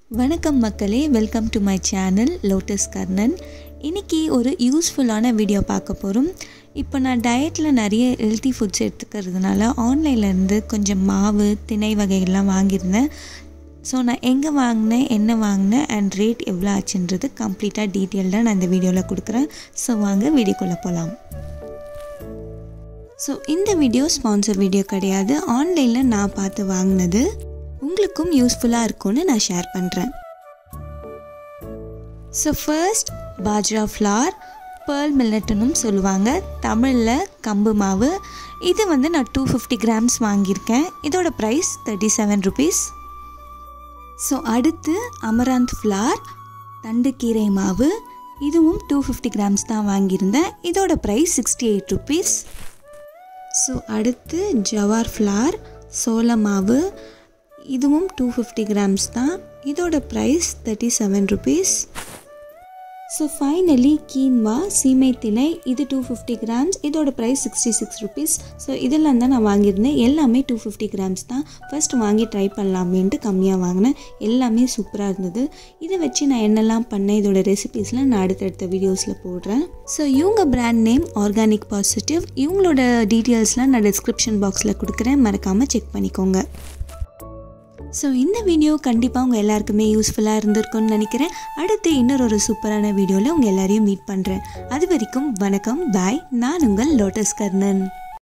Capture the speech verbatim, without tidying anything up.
வணக்கம் மக்களே, welcome to my channel Lotus Karnan. இன்றைக்கி ஒரு யூஸ்ஃபுல்லான வீடியோ பார்க்க போகிறோம். இப்போ நான் டயட்டில் நிறைய ஹெல்த்தி ஃபுட்ஸ் எடுத்துக்கிறதுனால ஆன்லைன்லேருந்து கொஞ்சம் மாவு திணை வகைகள்லாம் வாங்கியிருந்தேன். ஸோ நான் எங்கே வாங்கினேன், என்ன வாங்கினேன் அண்ட் ரேட் எவ்வளோ ஆச்சுன்றது கம்ப்ளீட்டாக டீட்டெயில்டாக நான் இந்த வீடியோவில் கொடுக்குறேன். ஸோ வாங்க வீடியோக்குள்ளே போகலாம். ஸோ இந்த வீடியோ ஸ்பான்சர் வீடியோ கிடையாது, ஆன்லைனில் நான் பார்த்து வாங்கினது. உங்களுக்கும் யூஸ்ஃபுல்லாக இருக்கும்னு நான் ஷேர் பண்ணுறேன். So first bajra flour, pearl மில்லட்னும் சொல்லுவாங்க, தமிழில் கம்பு மாவு. இது வந்து நான் டூ ஃபிஃப்டி கிராம்ஸ் வாங்கியிருக்கேன். இதோட price thirty seven rupees. So அடுத்து அமராந்த் ஃப்ளார், தண்டுக்கீரை மாவு. இதுவும் டூ ஃபிஃப்டி கிராம்ஸ் தான் வாங்கியிருந்தேன். இதோட price sixty eight rupees. So அடுத்து ஜவார் ஃப்ளார், சோள மாவு. இதுவும் டூ ஃபிஃப்டி கிராம்ஸ் தான். இதோட price thirty seven rupees. So finally quinoa, சீமை திணை. இது டூ ஃபிஃப்டி கிராம்ஸ். இதோட price sixty six rupees. So இதெல்லாம் தான் நான் வாங்கியிருந்தேன். எல்லாமே டூ ஃபிஃப்டி கிராம்ஸ் தான். ஃபர்ஸ்ட் வாங்கி ட்ரை பண்ணலாமேன்ட்டு கம்மியாக வாங்கினேன். எல்லாமே சூப்பராக இருந்தது. இதை வச்சு நான் என்னெல்லாம் பண்ணேன், இதோட ரெசிபீஸ்லாம் நான் அடுத்தடுத்த வீடியோஸில் போடுறேன். ஸோ இவங்க பிராண்ட் நேம் ஆர்கானிக் பாசிட்டிவ். இவங்களோட டீட்டெயில்ஸ்லாம் நான் டிஸ்கிரிப்ஷன் பாக்ஸில் கொடுக்குறேன், மறக்காமல் செக் பண்ணிக்கோங்க. ஸோ இந்த வீடியோ கண்டிப்பாக உங்கள் எல்லாருக்குமே யூஸ்ஃபுல்லாக இருந்திருக்கும்னு நினைக்கிறேன். அடுத்து இன்னொரு ஒரு சூப்பரான வீடியோவில் உங்கள் எல்லாரையும் மீட் பண்ணுறேன். அது வரைக்கும் வணக்கம், பாய். நான் உங்கள் லோட்டஸ் கர்ணன்.